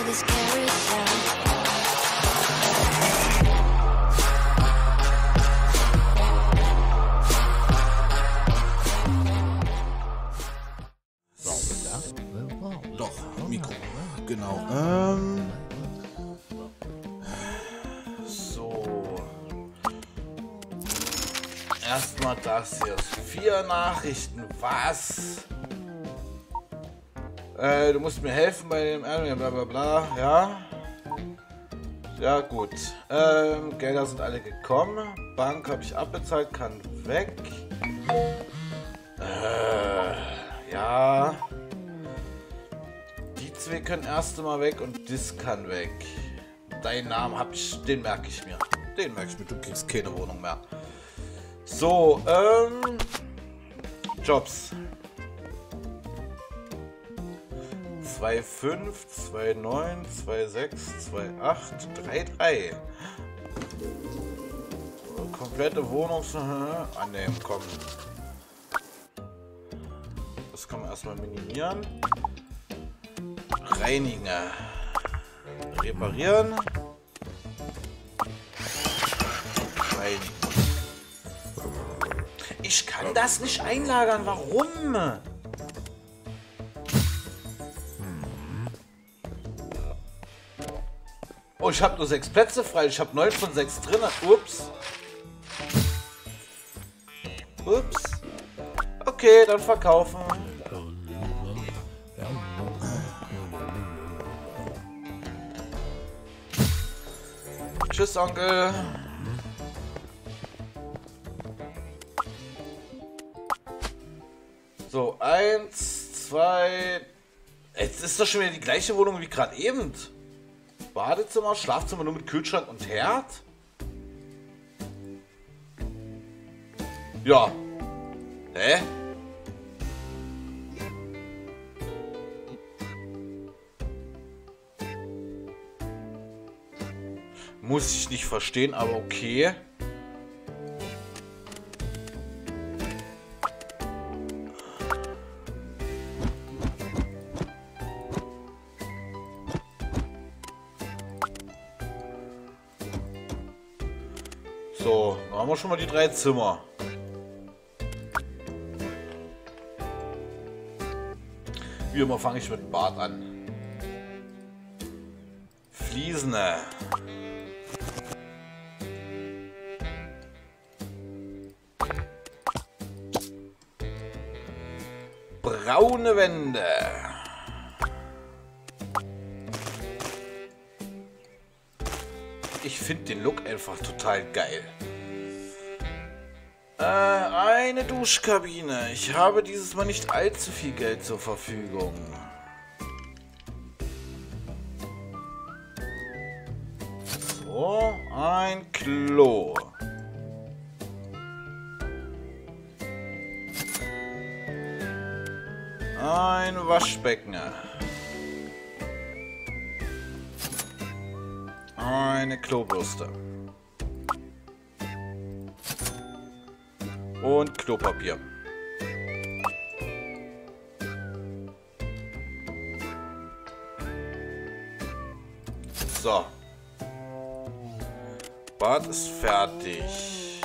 this carousel. Doch, Mikro. Genau. So. Erstmal das hier. 4 Nachrichten. Was? Du musst mir helfen bei dem bla bla bla. Ja. Ja, gut. Gelder sind alle gekommen. Bank habe ich abbezahlt, kann weg. Ja. Die zwei können erst mal weg und das kann weg. Deinen Namen hab ich, den merke ich mir. Den merke ich mir, du kriegst keine Wohnung mehr. So, Jobs. 2,5, 2,9, 2,6, 2,8, 3,3. Komplette Wohnungs... annehmen, komm. Das kann man erstmal minimieren. Reinigen. Reparieren. Reinigen. Ich kann das nicht einlagern. Warum? Oh, ich habe nur 6 Plätze frei. Ich habe 9 von 6 drin. Ups. Ups. Okay, dann verkaufen. Tschüss, Onkel. So, 1, 2. Jetzt ist doch schon wieder die gleiche Wohnung wie gerade eben. Badezimmer, Schlafzimmer nur mit Kühlschrank und Herd? Ja. Hä? Muss ich nicht verstehen, aber okay. So, dann haben wir schon mal die 3 Zimmer. Wie immer fange ich mit dem Bad an. Fliesen. Braune Wände. Ich finde den Look einfach total geil. Eine Duschkabine. Ich habe dieses Mal nicht allzu viel Geld zur Verfügung. So, ein Klo. Ein Waschbecken. Eine Klobürste. Und Klopapier. So. Bad ist fertig.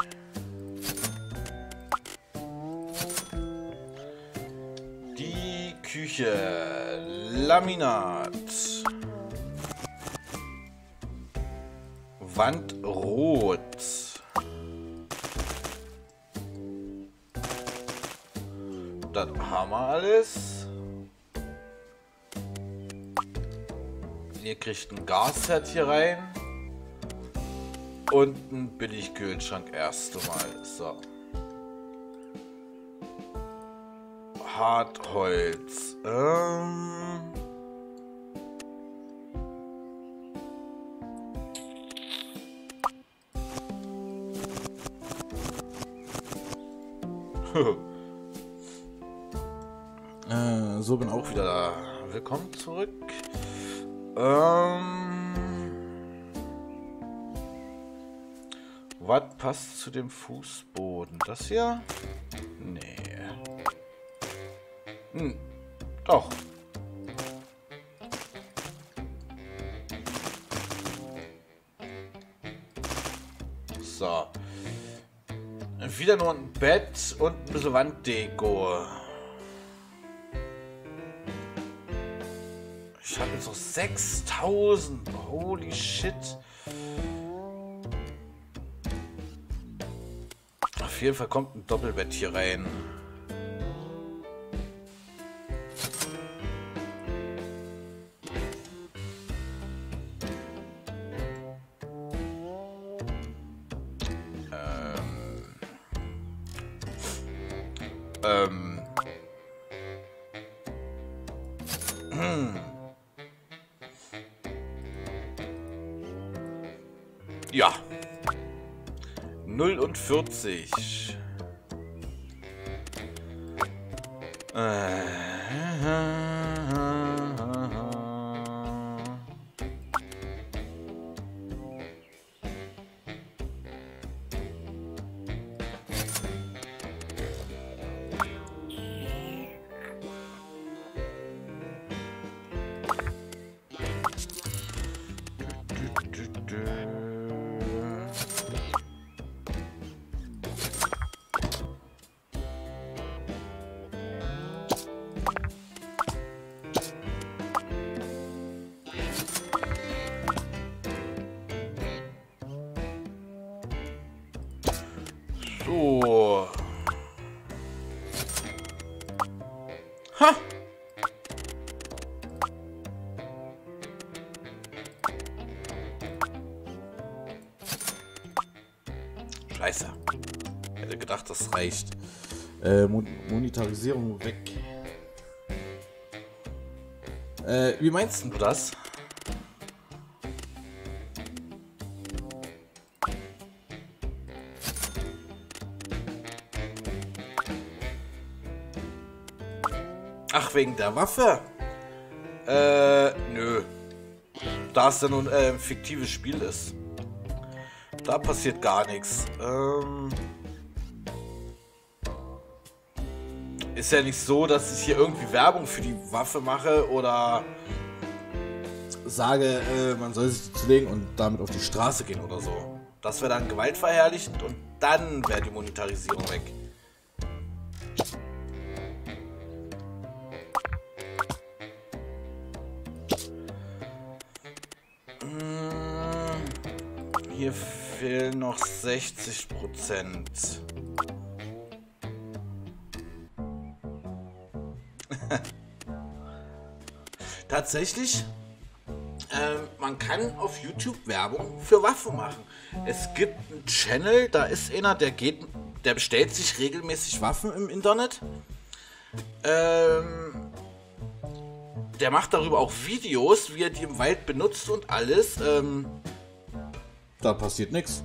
Die Küche. Laminat. Wand rot. Das haben wir alles. Ihr kriegt ein Gasset hier rein. Und ein Billigkühlschrank erst einmal. So. Hartholz. So, bin auch wieder da. Willkommen zurück. Was passt zu dem Fußboden? Das hier? Nee. Doch. So. Wieder nur ein Bett und ein bisschen Wanddeko. Ich habe jetzt noch 6000. Holy shit. Auf jeden Fall kommt ein Doppelbett hier rein. Ja. 49. So. Ha! Scheiße. Hätte gedacht, das reicht. Monetarisierung weg. Wie meinst du das? Ach, wegen der Waffe? Nö. Da es ja nun ein fiktives Spiel ist. Da passiert gar nichts. Ist ja nicht so, dass ich hier irgendwie Werbung für die Waffe mache oder sage, man soll sich die zulegen und damit auf die Straße gehen oder so. Das wäre dann gewaltverherrlichend und dann wäre die Monetarisierung weg. Hier fehlen noch 60%. Tatsächlich, man kann auf YouTube Werbung für Waffen machen. Es gibt einen Channel, da ist einer, der bestellt sich regelmäßig Waffen im Internet. Der macht darüber auch Videos, wie er die im Wald benutzt und alles. Da passiert nichts.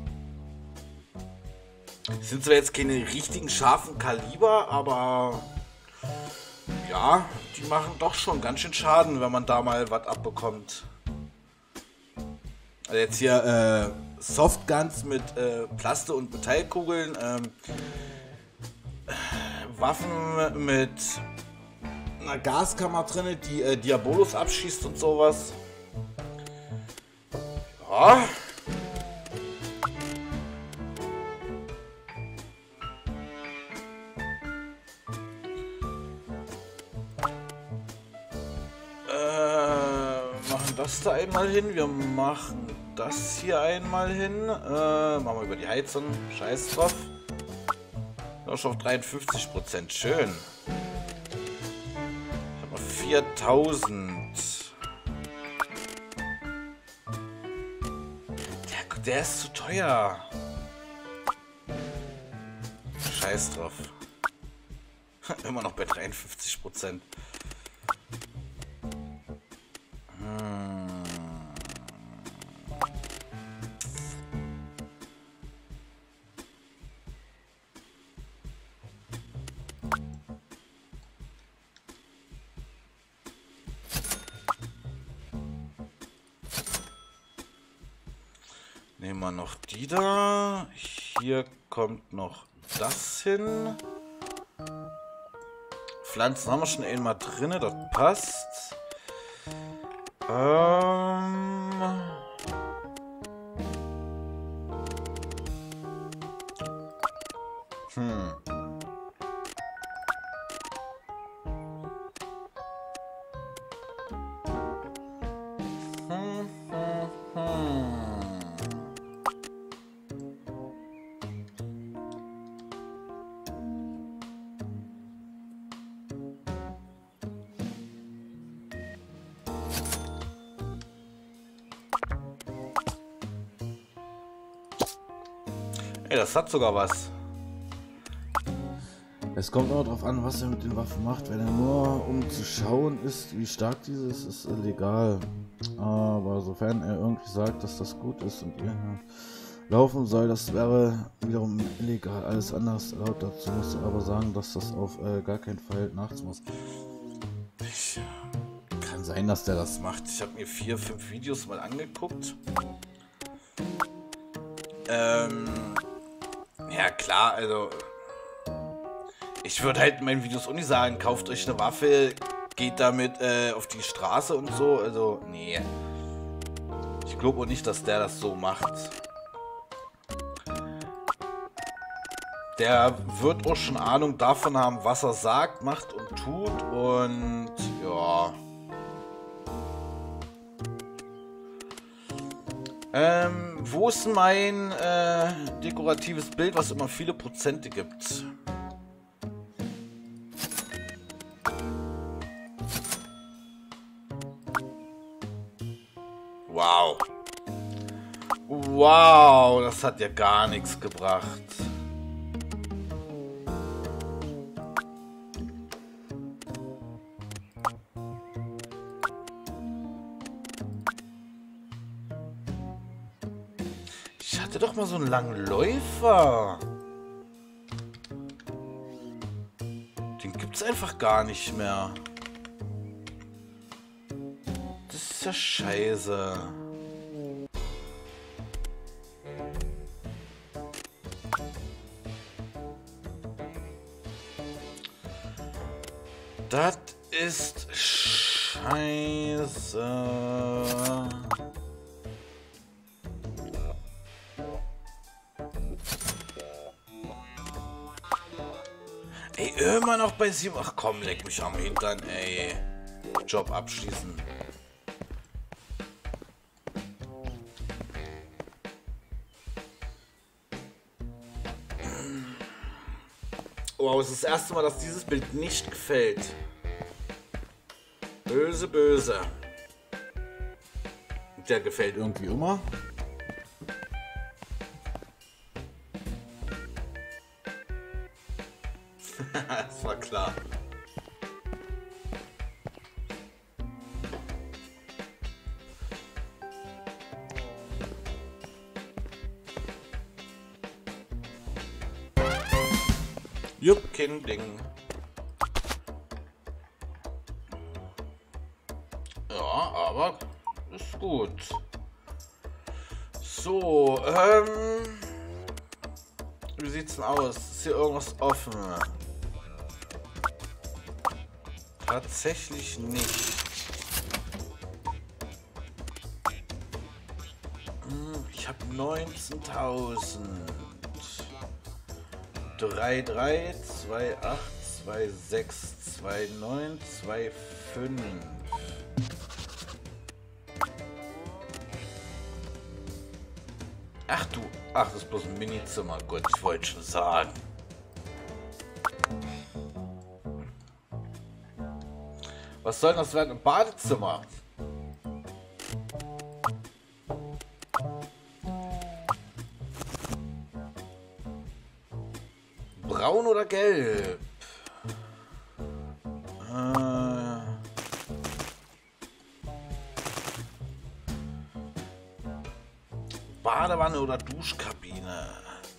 Sind zwar jetzt keine richtigen scharfen Kaliber, aber ja, die machen doch schon ganz schön Schaden, wenn man da mal was abbekommt. Also jetzt hier Softguns mit Plaste- und Metallkugeln, Waffen mit einer Gaskammer drin, die Diabolos abschießt und sowas. Ja. Machen das da einmal hin. Wir machen das hier einmal hin. Machen wir über die Heizung. Scheiß drauf. Noch auf 53%. Schön. Ich habe noch 4000. Der ist zu teuer. Scheiß drauf. Immer noch bei 53%. Nehmen wir noch die da. Hier kommt noch das hin. Pflanzen haben wir schon einmal drin, das passt. Ey, das hat sogar was. Es kommt nur darauf an, was er mit den Waffen macht. Wenn er nur um zu schauen ist, wie stark dieses ist, illegal. Aber sofern er irgendwie sagt, dass das gut ist und ihr laufen soll, das wäre wiederum illegal. Alles andere ist erlaubt. Dazu musst du aber sagen, dass das auf gar keinen Fall nachts muss. Kann sein, dass der das macht. Ich habe mir 4, 5 Videos mal angeguckt. Ja klar, also ich würde halt in meinen Videos auch nicht sagen, kauft euch eine Waffe, geht damit auf die Straße und so, also nee. Ich glaube auch nicht, dass der das so macht. Der wird auch schon Ahnung davon haben, was er sagt, macht und tut und ja. Wo ist mein dekoratives Bild, was immer viele Prozente gibt? Wow. Wow, das hat ja gar nichts gebracht. Ich hatte doch mal so einen langen Läufer. Den gibt's einfach gar nicht mehr. Das ist ja scheiße. Das ist scheiße. Ey, immer noch bei 7. Ach komm, leck mich am Hintern, ey. Job abschließen. Wow, es ist das erste Mal, dass dieses Bild nicht gefällt. Böse, böse. Der gefällt irgendwie immer. Das war klar. Jupp, kein Ding. Ja, aber ist gut. So, wie sieht's denn aus? Ist hier irgendwas offen? Tatsächlich nicht. Ich habe 19.000. 3, 3, 2, 8, 2, 6, 2, 9, 2, 5. Ach du, ach, das ist bloß ein Minizimmer. Gott, ich wollte schon sagen. Was soll das werden? Ein Badezimmer? Braun oder gelb? Badewanne oder Duschkabine?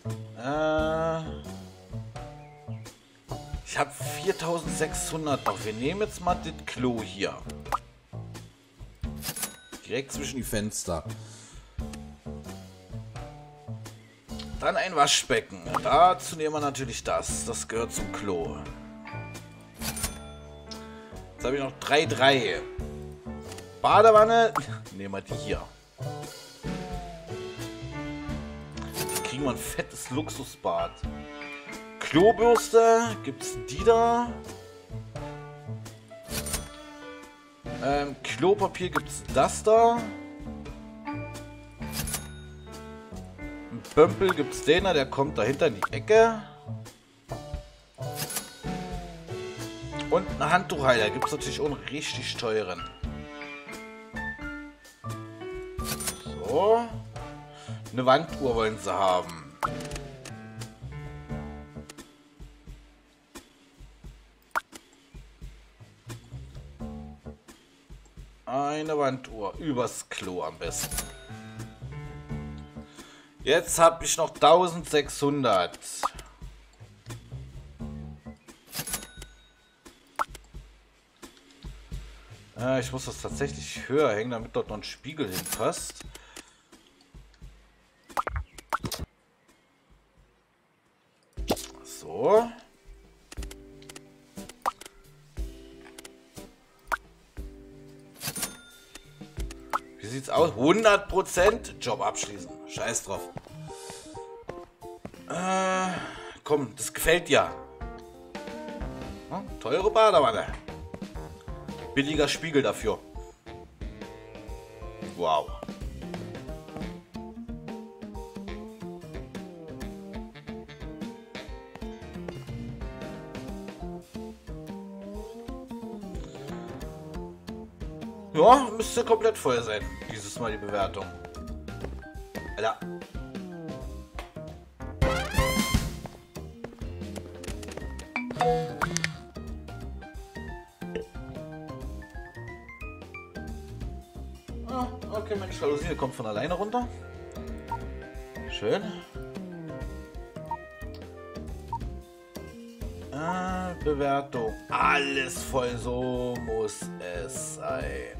Ich habe 4.600 noch. Wir nehmen jetzt mal das Klo hier. Direkt zwischen die Fenster. Dann ein Waschbecken. Dazu nehmen wir natürlich das. Das gehört zum Klo. Jetzt habe ich noch 3, 3. Badewanne. Nehmen wir die hier. Dann kriegen wir ein fettes Luxusbad. Klobürste, gibt's die da? Klopapier gibt's das da? Ein Pömpel gibt's den da, der kommt dahinter in die Ecke. Und ein Handtuchhalter gibt's natürlich auch einen richtig teuren. So. Eine Wanduhr wollen sie haben. Eine Wanduhr. Übers Klo am besten. Jetzt habe ich noch 1600. Ich muss das tatsächlich höher hängen, damit dort noch ein Spiegel hinpasst. So. Wie sieht's aus? 100% Job abschließen. Scheiß drauf. Komm, das gefällt dir. Teure Badewanne. Billiger Spiegel dafür. Wow. Ja, müsste komplett voll sein. Dieses Mal die Bewertung. Alter. Okay, meine Jalousie kommt von alleine runter. Schön. Bewertung. Alles voll, so muss es sein.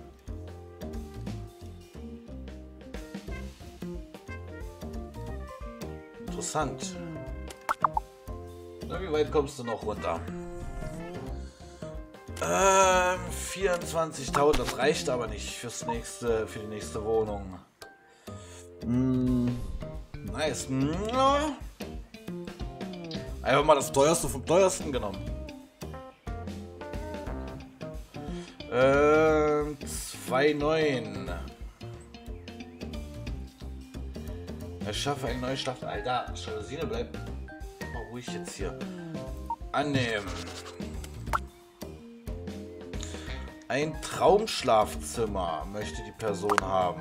Interessant. Na, wie weit kommst du noch runter? 24.000, das reicht aber nicht für die nächste Wohnung. Nice. Einfach mal das teuerste vom teuersten genommen. 2,9. Erschaffe einen neuen Start. Alter, Jalousine, bleib mal ruhig jetzt hier. Annehmen. Ein Traumschlafzimmer möchte die Person haben.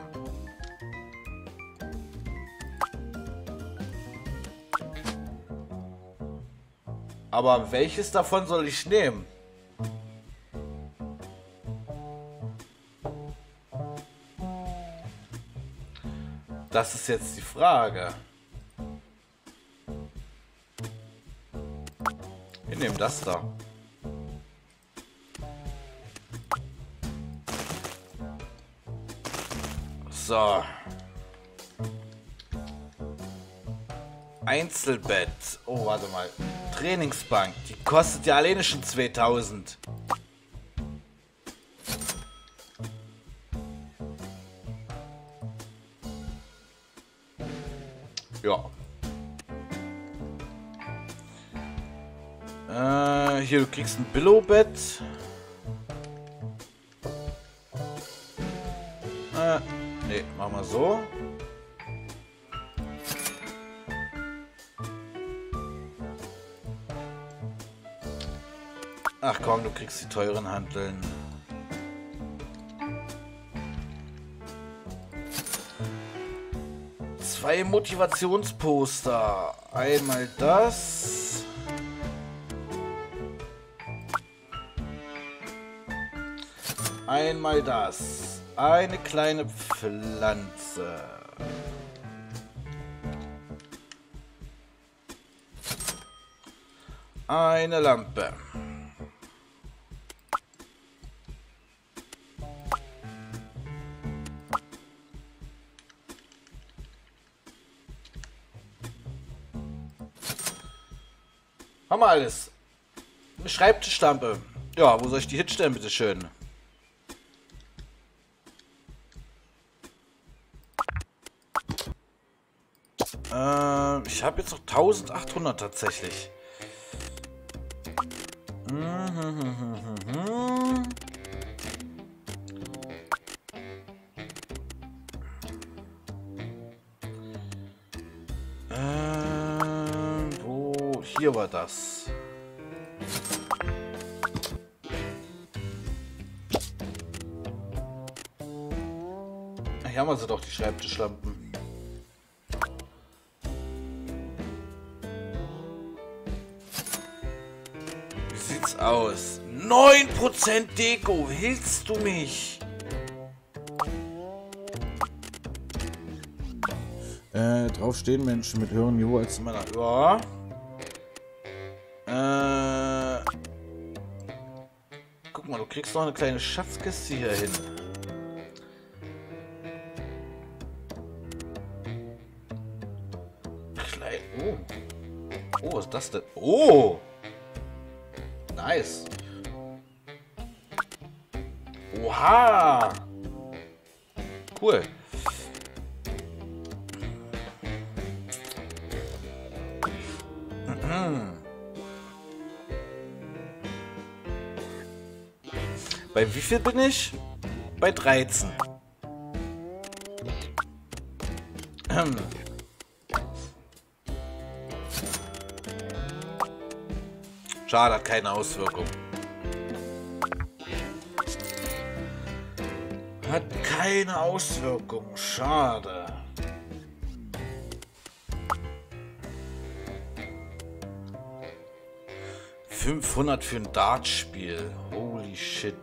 Aber welches davon soll ich nehmen? Das ist jetzt die Frage. Wir nehmen das da. So. Einzelbett. Oh, warte mal. Trainingsbank. Die kostet ja alleine schon 2000. Ja. Hier, du kriegst ein Billow-Bett. Nee, machen wir so. Ach komm, du kriegst die teuren Hanteln. Zwei Motivationsposter. Einmal das. Einmal das. Eine kleine Pflanze. Eine Lampe. Haben wir alles. Eine Schreibtischlampe. Ja, wo soll ich die hinstellen, bitteschön? Ich habe jetzt noch 1800 tatsächlich. Wo? Hier war das. Hier haben wir sie doch, die Schreibtischlampen. Wie sieht's aus? 9% Deko, hilfst du mich? Drauf stehen Menschen mit höherem Niveau als Meiner. Ja. Guck mal, du kriegst noch eine kleine Schatzkiste hier hin. Oh. Oh, was ist das denn? Oh! Nice. Oha! Cool. Bei wie viel bin ich? Bei 13. Schade, hat keine Auswirkung. Hat keine Auswirkung. Schade. $500 für ein Dartspiel. Holy shit.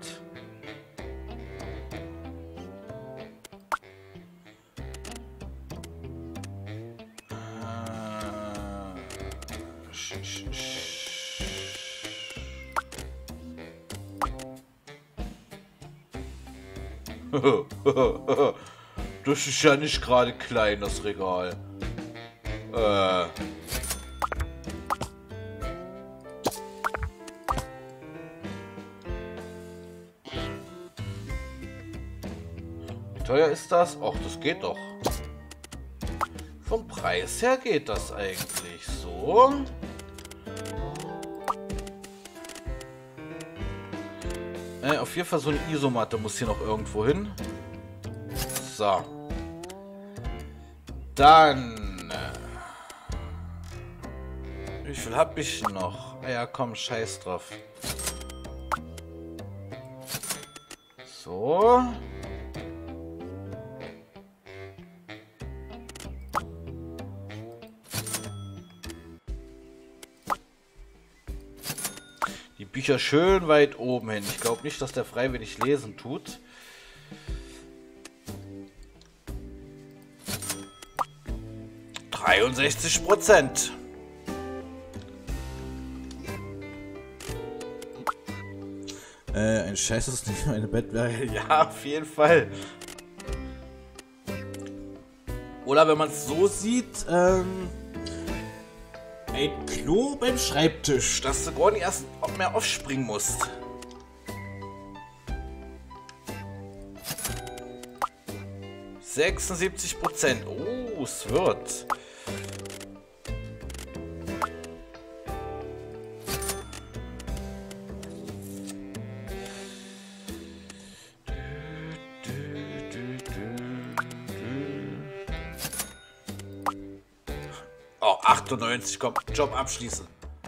Das ist ja nicht gerade klein, das Regal. Wie teuer ist das? Och, das geht doch. Vom Preis her geht das eigentlich so. Auf jeden Fall so eine Isomatte muss hier noch irgendwo hin. So. Dann. Wie viel hab ich noch? Ja, komm, scheiß drauf. So. Die Bücher schön weit oben hin. Ich glaube nicht, dass der freiwillig lesen tut. %. Ein Scheiß ist nicht meine Bettwerke. Ja, auf jeden Fall. Oder wenn man es so sieht, ein Klo beim Schreibtisch, dass du gar nicht erst mehr aufspringen musst. %. Oh, es wird. Oh, 98, komm, Job abschließen.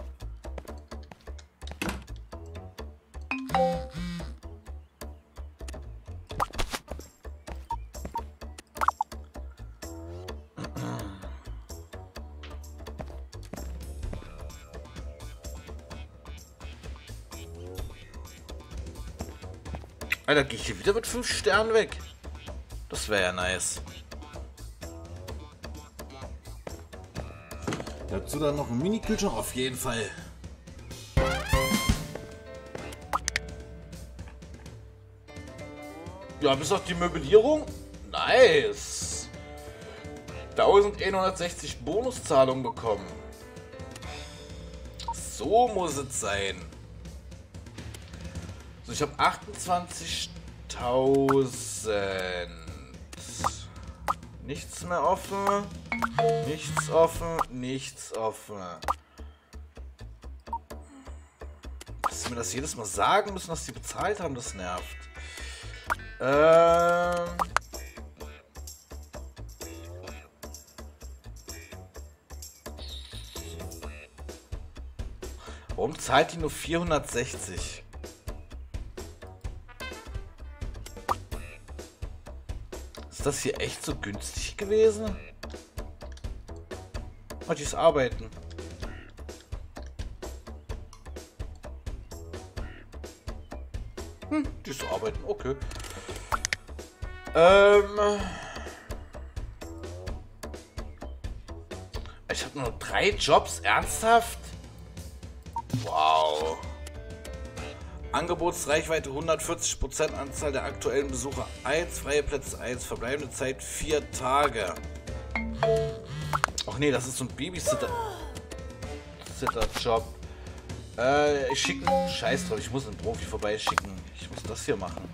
Alter, gehe ich hier wieder mit 5 Sternen weg? Das wäre ja nice. Dazu dann noch ein Mini-Kühlschrank auf jeden Fall. Ja, bis auf die Möblierung. Nice. 1160 Bonuszahlungen bekommen. So muss es sein. So, ich habe 28.000. Nichts mehr offen. Nichts offen. Nichts offen. Was mir das jedes Mal sagen müssen, dass die bezahlt haben, das nervt. Warum zahlt die nur 460? Ist das hier echt so günstig gewesen? Oh, die ist arbeiten. Die ist arbeiten, okay. Ich habe nur 3 Jobs, ernsthaft? Wow. Angebotsreichweite 140%, Anzahl der aktuellen Besucher 1, freie Plätze 1, verbleibende Zeit 4 Tage. Ach nee, das ist so ein Babysitter-Job. Ich schicke... Scheiß drauf, ich muss einen Profi vorbeischicken. Ich muss das hier machen.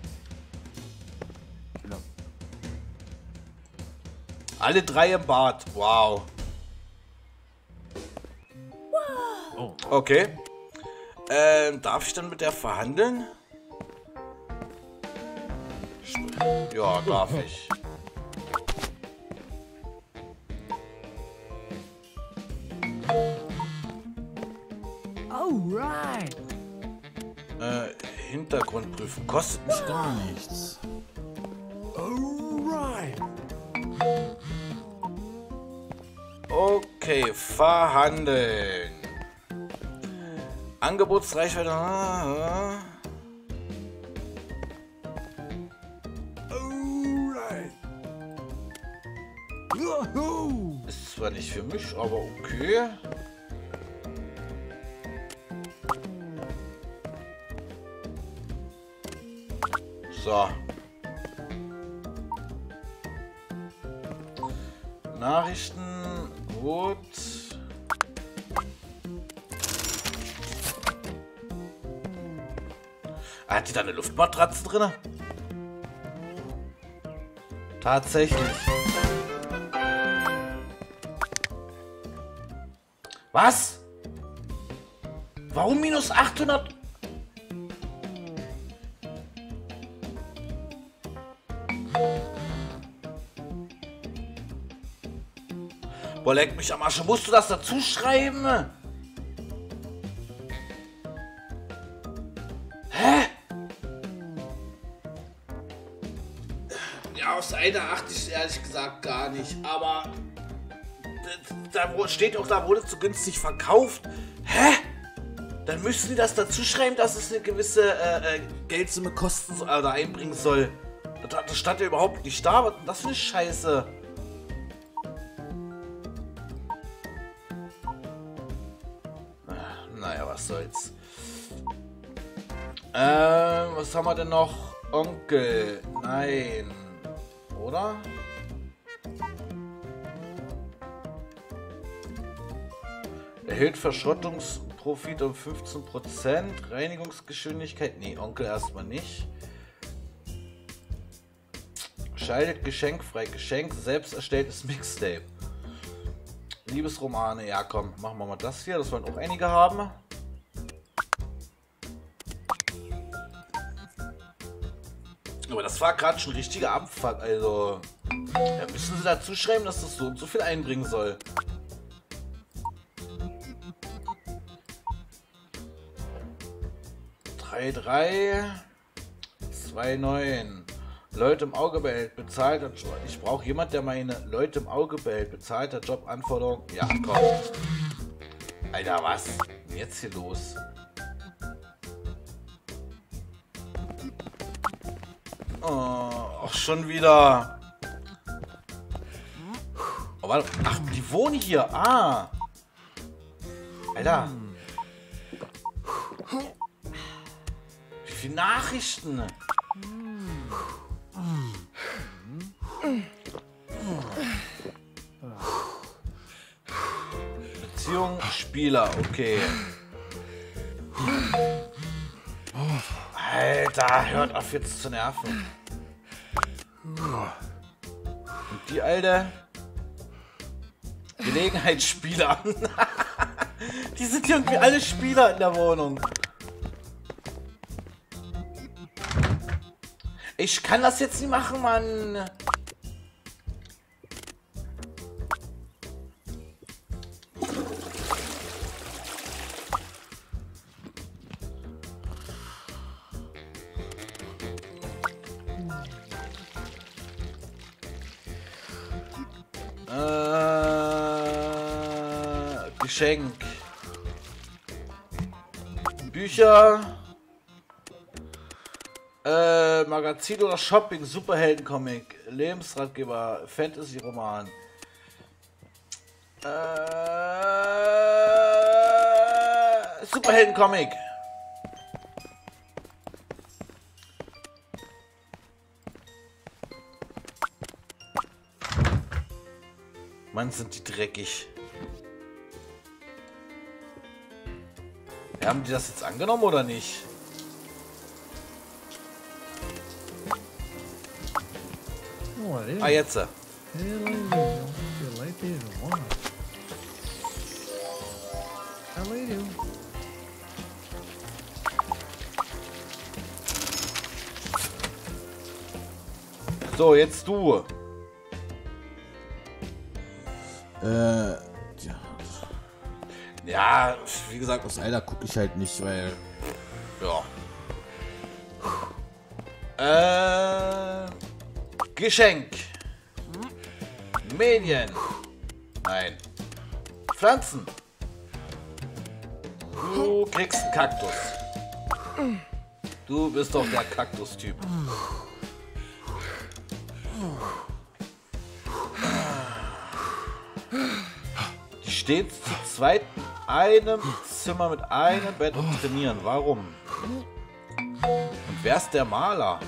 Alle 3 im Bad. Wow. Okay. Darf ich dann mit der verhandeln? Ja, darf ich. Alright. Hintergrundprüfen kostet mich Gar nichts. Alright. Okay, verhandeln. Angebotsreichweite. Alright. Woohoo. Ist zwar nicht für mich, aber okay. So. Nachrichten. Gut. Hat die da eine Luftmatratze drin? Tatsächlich. Was? Warum minus 800? Boah, leck mich am Arsch. Musst du das dazu schreiben? Hä? Ja, aufs eine achte ich ehrlich gesagt gar nicht. Aber da steht auch, da wurde zu günstig verkauft. Hä? Dann müssen die das dazu schreiben, dass es eine gewisse Geldsumme kosten oder einbringen soll. Das stand ja überhaupt nicht da. Was ist denn das für eine Scheiße? Naja, was soll's. Was haben wir denn noch? Onkel. Nein. Oder? Erhöht Verschrottungsprofit um 15%. Reinigungsgeschwindigkeit. Nee, Onkel erstmal nicht. Schaltet Geschenk frei. Geschenk, selbst erstelltes Mixtape. Liebesromane. Ja, komm, machen wir mal das hier. Das wollen auch einige haben. Aber das war gerade schon richtiger Abfuck. Also, da müssen sie dazu schreiben, dass das so und so viel einbringen soll. (3,3) 2,9 Leute im Auge behält, bezahlter Job. Ich brauche jemand, der meine Leute im Auge behält. Bezahlter Job, Anforderung. Ja, komm. Alter, was? Was ist denn jetzt hier los? Oh, auch schon wieder. Oh, warte. Ach, die wohnen hier. Ah. Alter. Wie viele Nachrichten? Beziehung, Spieler, okay. Alter, hört auf jetzt zu nerven. Und die alte Gelegenheitsspieler. Die sind irgendwie alle Spieler in der Wohnung. Ich kann das jetzt nicht machen, Mann. Geschenk. Bücher. Magazin oder Shopping, Superheldencomic, Lebensratgeber, Fantasy-Roman. Superheldencomic. Mann, sind die dreckig. Haben die das jetzt angenommen oder nicht? Ah, jetzt. So, jetzt du. Ja. Ja, wie gesagt, Das Alter gucke ich halt nicht, weil. Ja. Geschenk. Medien. Nein. Pflanzen. Du kriegst einen Kaktus. Du bist doch der Kaktus-Typ. Die stehen zu zweit in einem Zimmer mit einem Bett und trainieren. Warum? Und wer ist der Maler?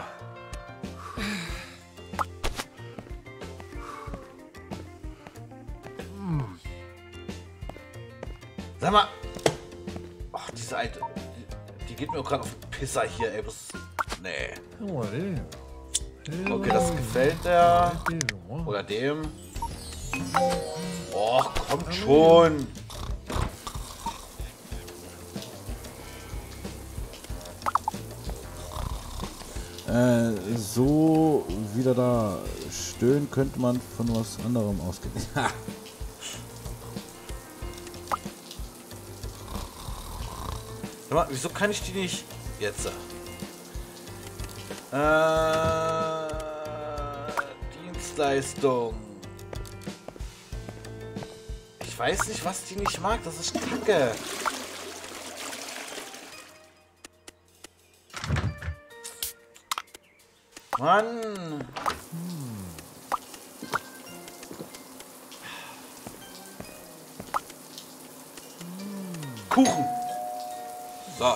Sag mal. Ach, diese alte. Die geht mir auch gerade auf den Pisser hier, ey. Was? Nee. Okay, das gefällt der. Oder dem. Och, kommt schon. So wieder da stöhnen könnte man von was anderem ausgehen. Sag mal, wieso kann ich die nicht jetzt? Dienstleistung. Ich weiß nicht, was die nicht mag. Das ist Kacke. Mann. Kuchen. So.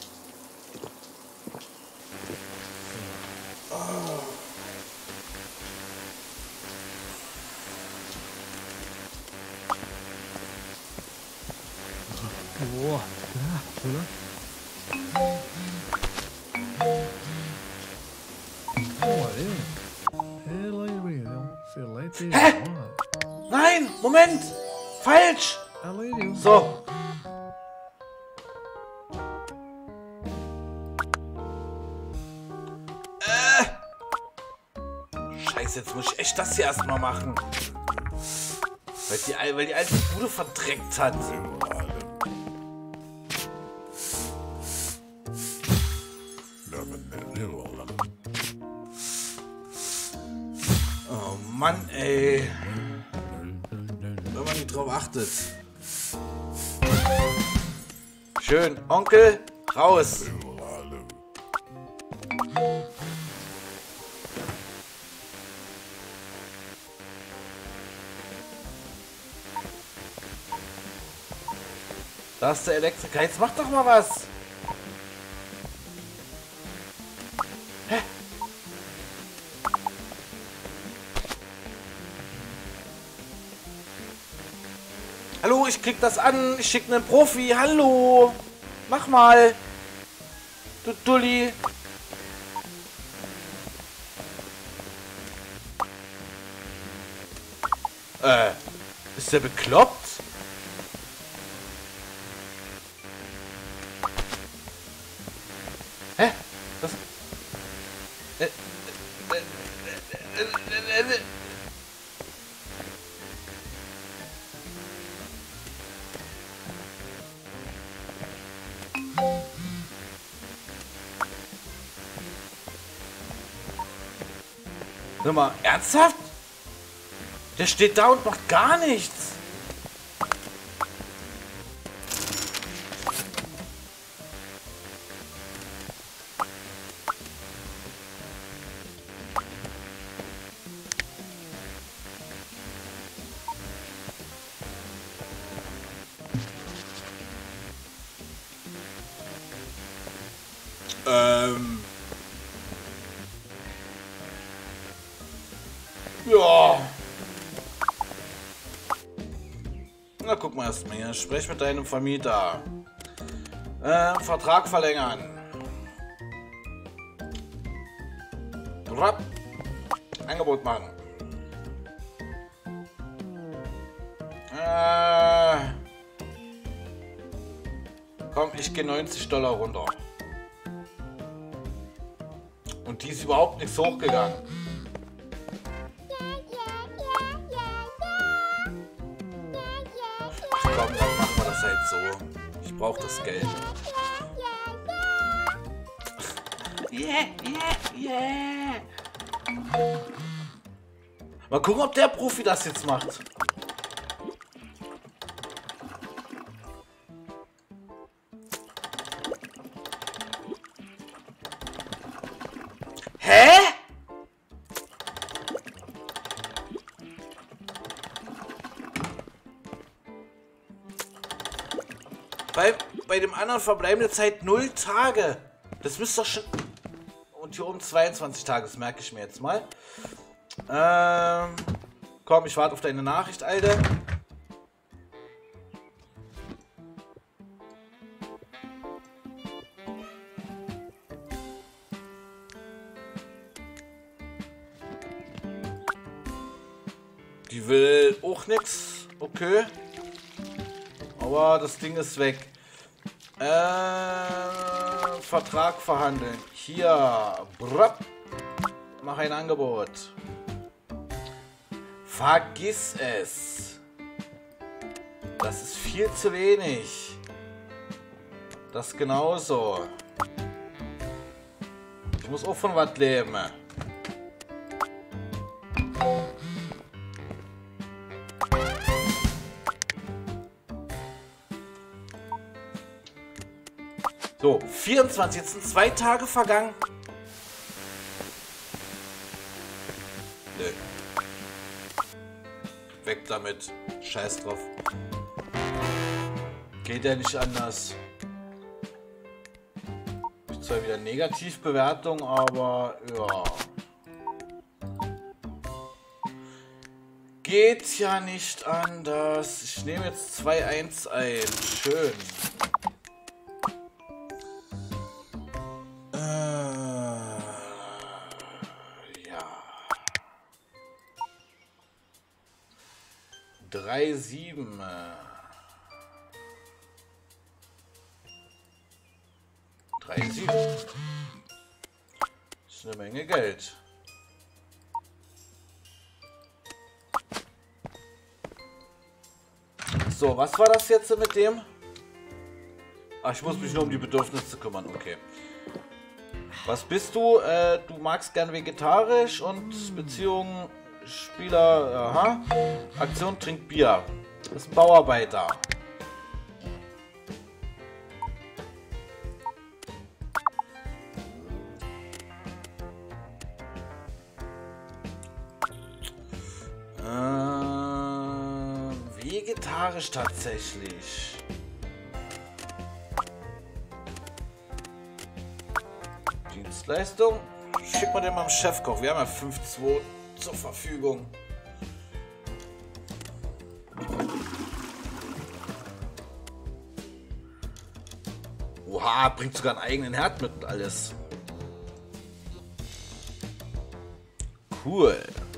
Hä? Nein, Moment. Falsch. So. Scheiße, jetzt muss ich echt das hier erstmal machen. Weil die alte Bude verdreckt hat. Oh Mann, ey. Wenn man nicht drauf achtet. Schön, Onkel, raus. Da ist der Elektriker. Jetzt mach doch mal was. Hä? Hallo, ich krieg das an. Ich schick einen Profi. Hallo. Mach mal. Du Dulli. Ist der bekloppt? Hä? Was? Sag mal, ernsthaft? Der steht da und macht gar nichts. Ja. Na, guck mal erst mal hier. Sprech mit deinem Vermieter. Vertrag verlängern. Rapp. Angebot machen. Komm, ich gehe $90 runter. Und die ist überhaupt nichts hochgegangen. Komm, dann machen wir das halt so. Ich brauche das Geld. Yeah. Mal gucken, ob der Profi das jetzt macht. Hä? Bei dem anderen verbleibende Zeit 0 Tage. Das müsste doch schon... Und hier oben 22 Tage, das merke ich mir jetzt mal. Komm, ich warte auf deine Nachricht, Alter. Die will auch nix. Okay. Aber das Ding ist weg. Vertrag verhandeln. Hier. Brapp. Mach ein Angebot. Vergiss es. Das ist viel zu wenig. Das genauso. Ich muss auch von was leben. So, 24, jetzt sind 2 Tage vergangen. Nö. Weg damit. Scheiß drauf. Geht ja nicht anders. Ich zwar wieder Negativbewertung, aber ja. Geht ja nicht anders. Ich nehme jetzt 2-1 ein. Schön. Ja. 3-7. 3-7. Das ist eine Menge Geld. So, was war das jetzt mit dem? Ach, ich muss mich nur um die Bedürfnisse kümmern, okay. Was bist du? Du magst gern vegetarisch und Beziehung, Spieler, aha. Aktion, trinkt Bier. Das ist ein Bauarbeiter. Vegetarisch tatsächlich. Dienstleistung. Schick mal den mal am Chefkoch. Wir haben ja 5-2 zur Verfügung. Oha, bringt sogar einen eigenen Herd mit und alles. Cool.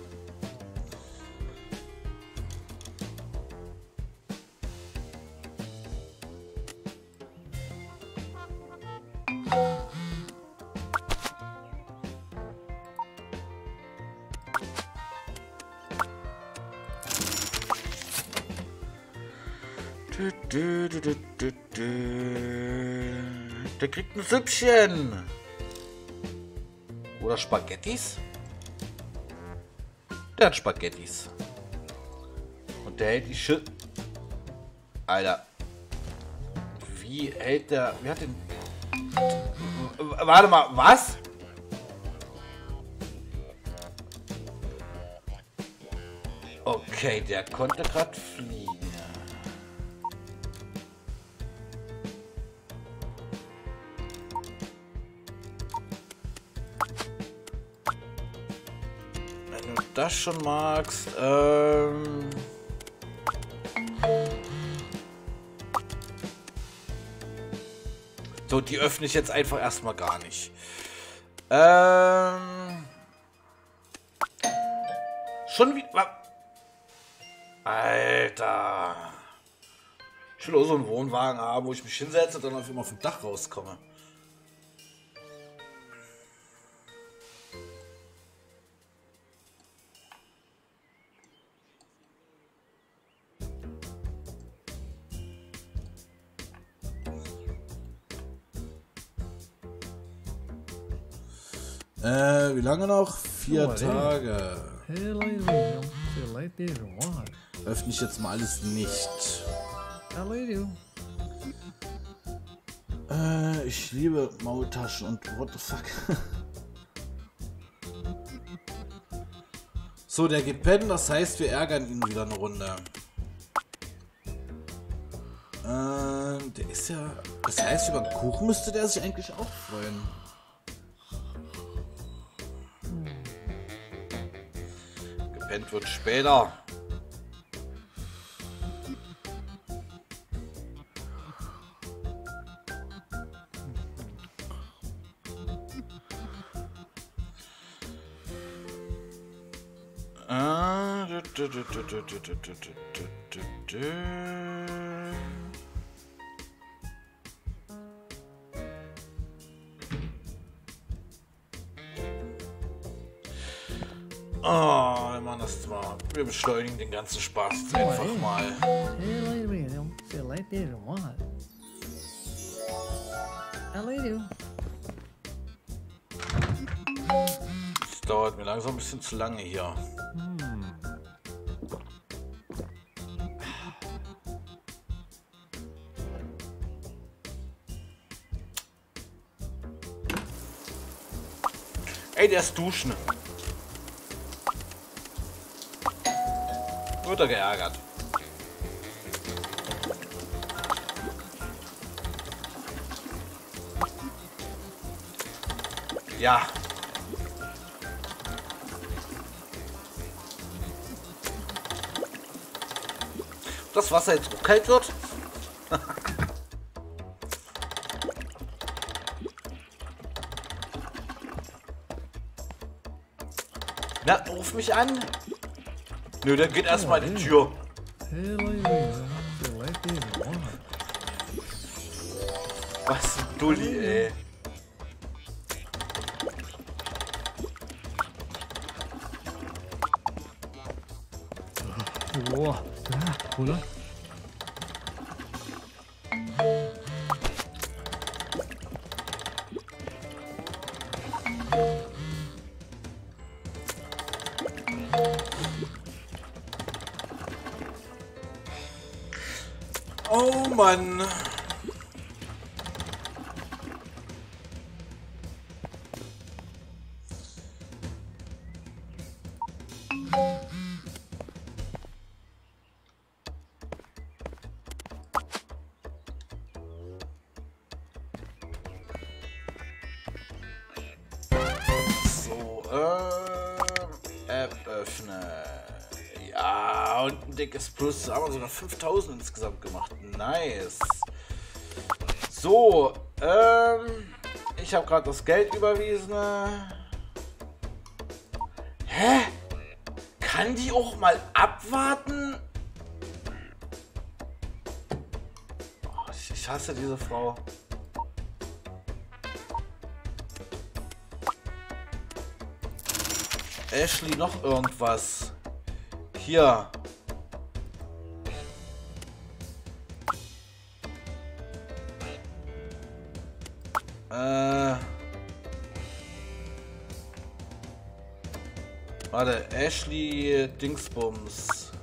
Der kriegt ein Süppchen. Oder Spaghettis. der hat Spaghettis. Und der hält die Shit. Alter. Wie hält der... Wie hat den... Warte mal, was? Okay, der konnte gerade fliegen. Wenn du das schon magst, so, die öffne ich jetzt einfach erstmal gar nicht. Schon wieder... Alter. Ich will auch so einen Wohnwagen haben, wo ich mich hinsetze und dann auf immer vom Dach rauskomme. Wie lange noch? 4 Tage. Öffne ich jetzt mal alles nicht. Ich liebe Maultaschen und what the fuck. So, der geht pennen, das heißt, wir ärgern ihn wieder eine Runde. Der ist ja... Das heißt, über den Kuchen müsste der sich eigentlich auch freuen. Gepennt wird später. Oh, wir machen das mal. Wir beschleunigen den ganzen Spaß jetzt einfach mal. Das dauert mir langsam ein bisschen zu lange hier. Ey, der ist duschen. Wird er geärgert. Ja. Das Wasser jetzt auch kalt wird. Na, ruf mich an. Nö, dann geht erstmal die Tür. Was ein Dulli, ey. Boah, ja, oder? Oh Mann. So, App öffnen. Ja, und ein dickes Plus. Da haben wir sogar 5000 insgesamt gemacht. Nice. So, ich habe gerade das Geld überwiesen. Hä? Kann die auch mal abwarten? Oh, ich hasse diese Frau. Ashley, noch irgendwas. Hier. Warte, Ashley Dingsbums.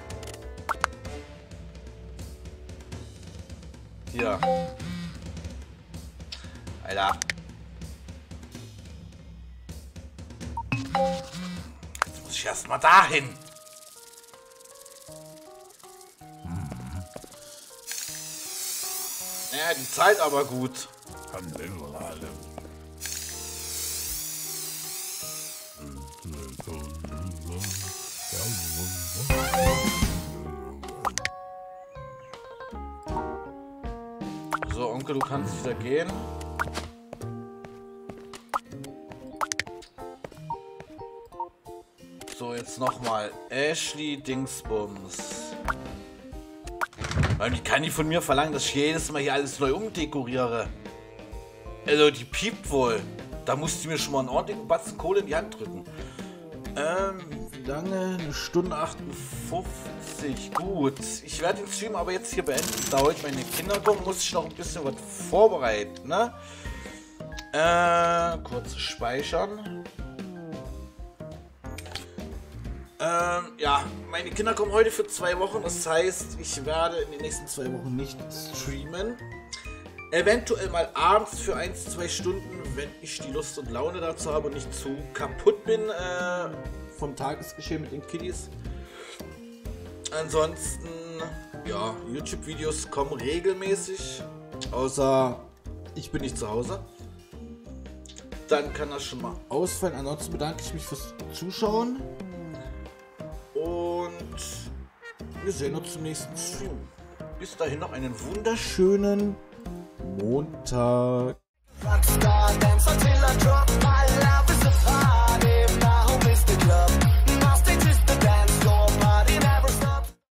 Hier. Alter. Jetzt muss ich erstmal dahin. Ja, die Zeit aber gut. So, Onkel, du kannst wieder gehen. So, jetzt nochmal. Ashley Dingsbums. Weil die kann nicht von mir verlangen, dass ich jedes Mal hier alles neu umdekoriere. Also, die piept wohl. Da musst du mir schon mal einen ordentlichen Batzen Kohle in die Hand drücken. Wie lange? Eine Stunde 58. Gut. Ich werde den Stream aber jetzt hier beenden. Da heute meine Kinder kommen, muss ich noch ein bisschen was vorbereiten, ne? Kurz speichern. Ja, meine Kinder kommen heute für 2 Wochen. Das heißt, ich werde in den nächsten 2 Wochen nicht streamen. Eventuell mal abends für 1-2 Stunden, wenn ich die Lust und Laune dazu habe und nicht zu kaputt bin vom Tagesgeschehen mit den Kiddies. Ansonsten, ja, YouTube-Videos kommen regelmäßig, außer ich bin nicht zu Hause. Dann kann das schon mal ausfallen. Ansonsten bedanke ich mich fürs Zuschauen und wir sehen uns zum nächsten Stream. Bis dahin noch einen wunderschönen Montag.